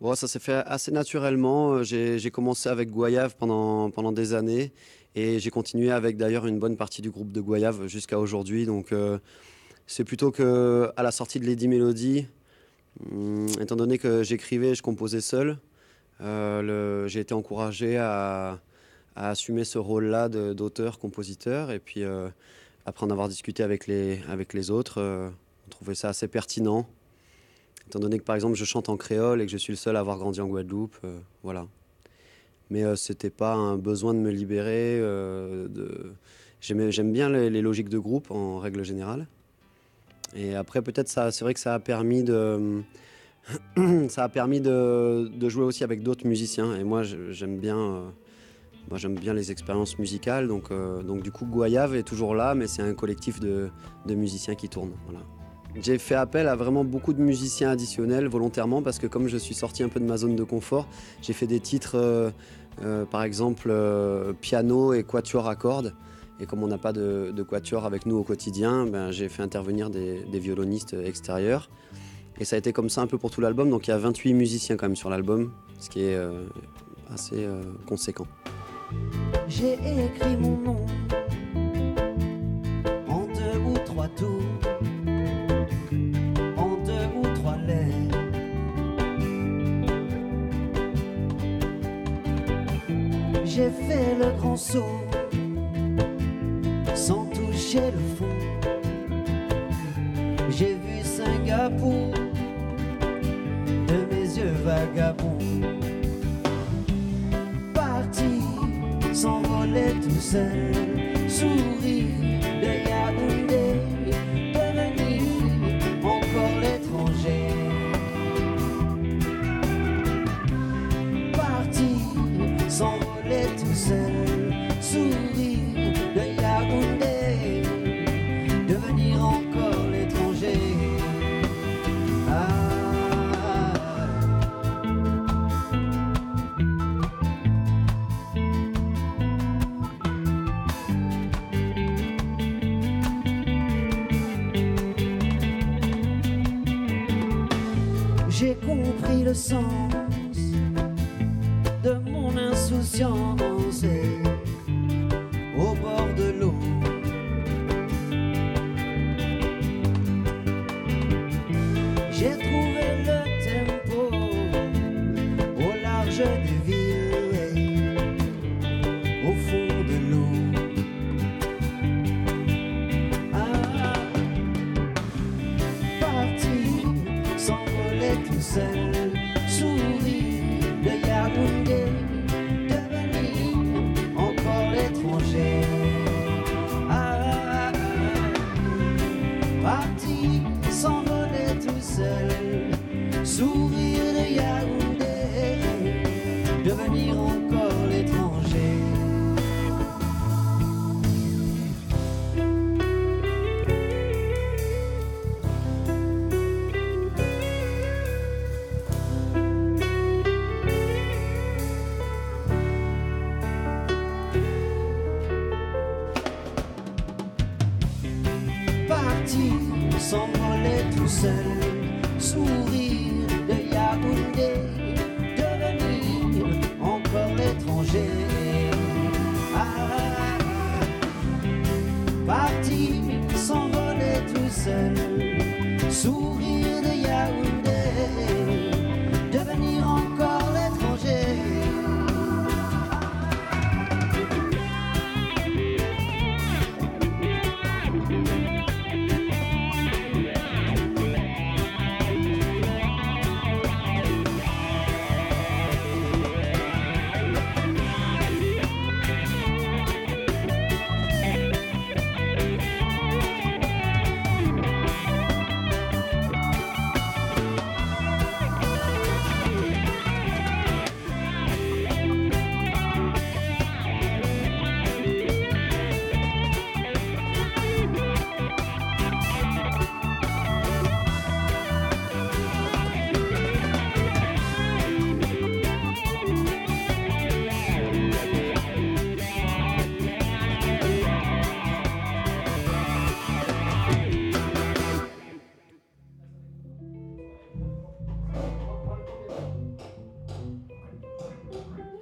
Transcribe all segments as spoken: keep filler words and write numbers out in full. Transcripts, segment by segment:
Bon, ça s'est fait assez naturellement. J'ai, j'ai commencé avec Goyave pendant, pendant des années et j'ai continué avec d'ailleurs une bonne partie du groupe de Goyave jusqu'à aujourd'hui. Donc euh, c'est plutôt que à la sortie de Lady Melody, hum, étant donné que j'écrivais et je composais seul, euh, le- j'ai été encouragé à, à assumer ce rôle-là de- d'auteur-compositeur. Et puis euh, après en avoir discuté avec les, avec les autres, euh, on trouvait ça assez pertinent. Étant donné que par exemple je chante en créole et que je suis le seul à avoir grandi en Guadeloupe, euh, voilà. Mais euh, c'était pas un besoin de me libérer. euh, de... J'aimais- J'aime bien les, les logiques de groupe en règle générale. Et après peut-être ça, c'est vrai que ça a permis de, ça a permis de, de jouer aussi avec d'autres musiciens. Et moi je- j'aime bien, euh, moi j'aime bien les expériences musicales. Donc, euh, donc du coup Goyave est toujours là, mais c'est un collectif de, de musiciens qui tournent. Voilà. J'ai fait appel à vraiment beaucoup de musiciens additionnels volontairement parce que comme je suis sorti un peu de ma zone de confort, j'ai fait des titres, euh, euh, par exemple, euh, piano et quatuor à cordes. Et comme on n'a pas de, de quatuor avec nous au quotidien, ben, j'ai fait intervenir des, des violonistes extérieurs. Et ça a été comme ça un peu pour tout l'album. Donc il y a vingt-huit musiciens quand même sur l'album, ce qui est euh, assez euh, conséquent. J'ai écrit mon nom en deux ou trois tours, en deux ou trois lettres. J'ai fait le grand saut sans toucher le fond. J'ai vu Singapour de mes yeux vagabonds. Parti, s'envoler tout seul, sourire de Yaoundé, devenir encore l'étranger. Parti, s'envoler tout seul, sourire de Yaoundé, devenir encore l'étranger. Ah. J'ai compris le sens de mon insouciance et au bord de l'eau. J'ai trouvé le tempo au large des villes et au fond de l'eau. Ah, parti, s'envoler tout seul, sourire de Yaoundé, devenir encore l'étranger. Ah, parti, s'envoler tout seul, sourire de Yaoundé, devenir encore l'étranger. Parti, s'envoler tout seul, sourire de Yaoundé, devenir encore l'étranger. Ah, parti, s'envoler tout seul, sourire de Yaoundé, devenir encore l'étranger.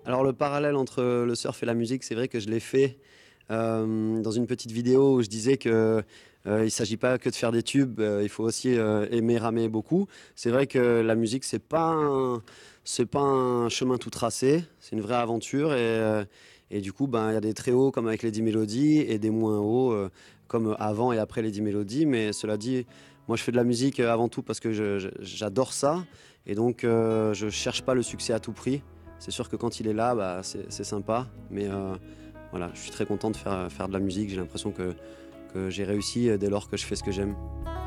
Alors le parallèle entre le surf et la musique, c'est vrai que je l'ai fait euh, dans une petite vidéo où je disais que euh, il ne s'agit pas que de faire des tubes, euh, il faut aussi euh, aimer ramer beaucoup. C'est vrai que la musique, c'est pas un, c'est pas un chemin tout tracé, c'est une vraie aventure et, euh, et du coup, ben, il y a des très hauts comme avec les dix mélodies et des moins hauts euh, comme avant et après les dix mélodies. Mais cela dit, moi je fais de la musique avant tout parce que je- je- j'adore ça et donc euh, je cherche pas le succès à tout prix. C'est sûr que quand il est là, bah, c'est c'est sympa. Mais euh, voilà, je suis très content de faire, faire de la musique. J'ai l'impression que, que j'ai réussi dès lors que je fais ce que j'aime.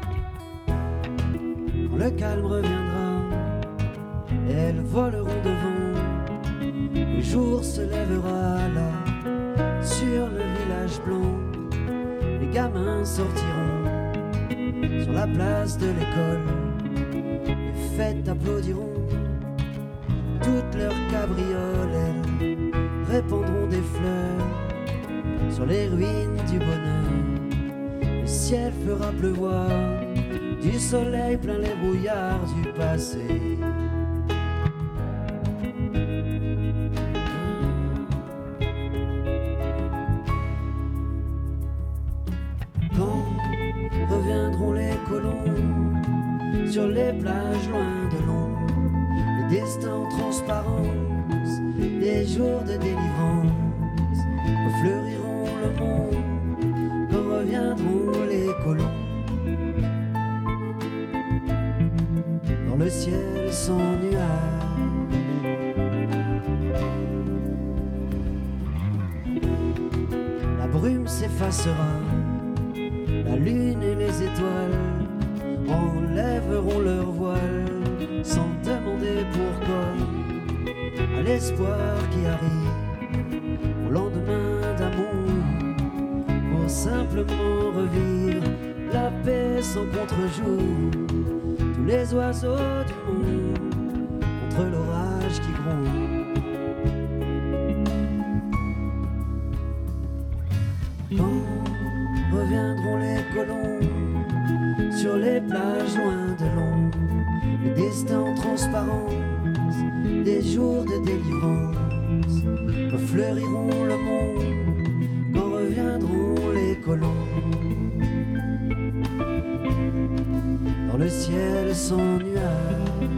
Quand le calme reviendra, elles voleront devant. Le jour se lèvera là, sur le village blanc. Les gamins sortiront sur la place de l'école. Les fêtes applaudiront. Toutes leurs cabrioles, elles répandront des fleurs sur les ruines du bonheur. Le ciel fera pleuvoir du soleil plein les brouillards du passé. Quand reviendront les colons sur les plages loin de l'ombre, les destins en transparence, des jours de délivrance refleuriront le monde quand reviendront les colons. Dans le ciel sans nuages, la brume s'effacera, la lune et les étoiles enlèveront leur voile sans demander pourquoi, à l'espoir qui arrive au lendemain d'amour, pour simplement revivre la paix sans contre-jour. Tous les oiseaux du monde contre l'orage qui gronde. Quand reviendront les colons sur les plages loin de l'ombre, les destins en transparence, des jours de délivrance refleuriront le monde quand reviendront les colons. Dans le ciel sans nuages,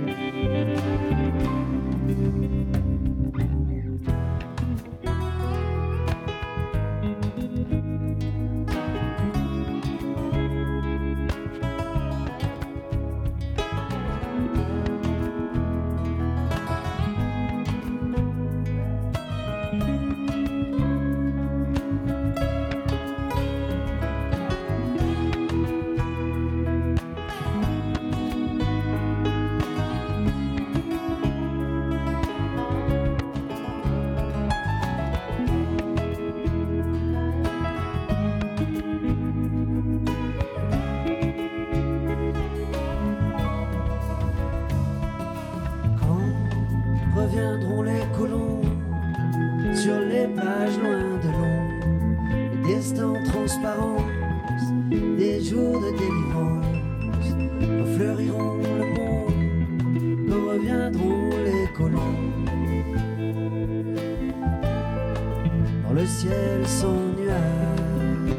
reviendront les colons sur les plages loin de l'ombre, les destins en transparence, des jours de délivrance refleuriront le monde quand reviendront les colons. Dans le ciel sans nuages,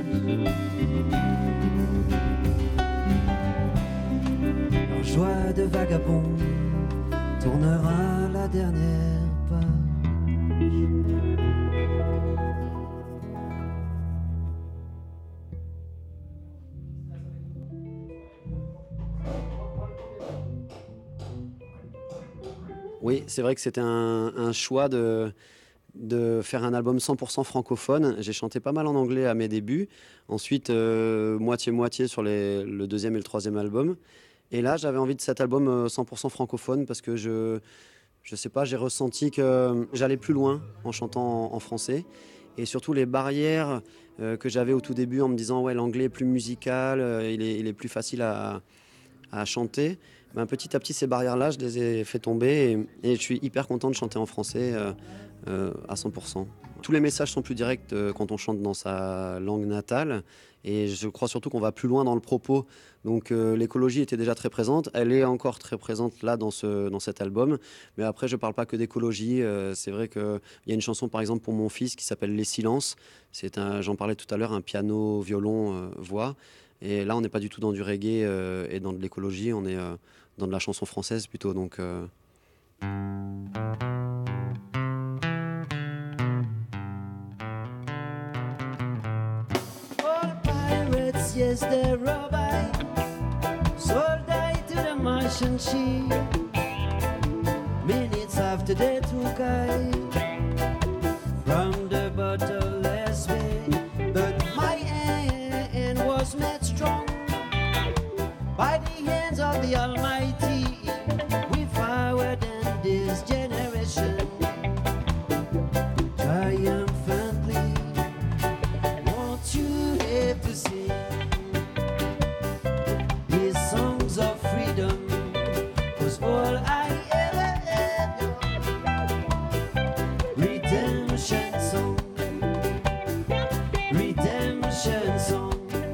leur joie de vagabond tournera la dernière page. Oui, c'est vrai que c'était un, un choix de, de faire un album cent pour cent francophone. J'ai chanté pas mal en anglais à mes débuts. Ensuite, euh, moitié-moitié sur les, le deuxième et le troisième album. Et là, j'avais envie de cet album euh, cent pour cent francophone parce que je, je sais pas, j'ai ressenti que j'allais plus loin en chantant en, en français. Et surtout les barrières euh, que j'avais au tout début en me disant ouais, l'anglais est plus musical, euh, il est, il est plus facile à, à chanter. Ben, petit à petit, ces barrières-là, je les ai fait tomber et, et je suis hyper content de chanter en français euh, euh, à cent pour cent. Tous les messages sont plus directs euh, quand on chante dans sa langue natale et je crois surtout qu'on va plus loin dans le propos. Donc euh, l'écologie était déjà très présente, elle est encore très présente là dans, ce, dans cet album. Mais après, je parle pas que d'écologie. Euh, c'est vrai qu'il y a une chanson par exemple pour mon fils qui s'appelle Les Silences. C'est un, j'en parlais tout à l'heure, un piano, violon, euh, voix. Et là, on n'est pas du tout dans du reggae euh, et dans de l'écologie, on est euh, dans de la chanson française plutôt. Donc, euh... All pirates, yes, they're by, sold I to the Martian ship. Minutes after they took I from the bottomless bay, but my hand was made strong by the hands of the Almighty. We forward in this generation triumphantly. Won't you have to sing these songs of freedom? 'Cause all I ever had, redemption song, redemption song.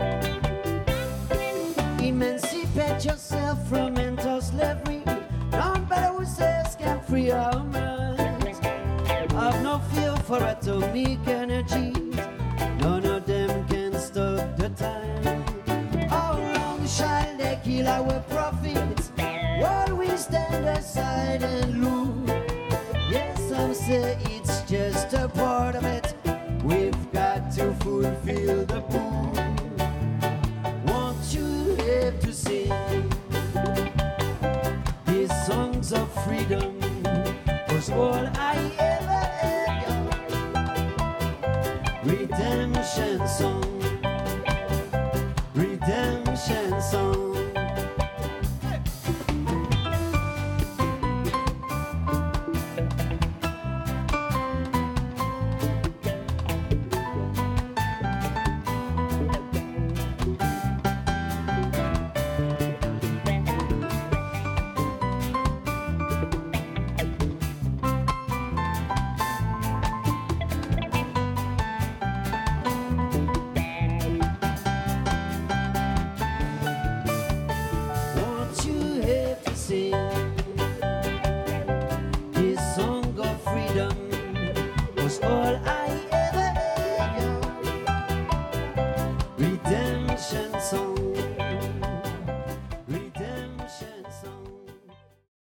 Emancipate yourself from mental slavery. None but ourselves can free our minds. Have no fear for atomic energies. None of them can stop the time. How long shall they kill our prophets while we stand aside and look? Yes, some say it's just a part of it. We've got to fulfill the pool. Won't you have to sing these songs of freedom? 'Cause all I ever had, redemption song, redemption song. Won't you have to sing this song of freedom? 'Cause all I ever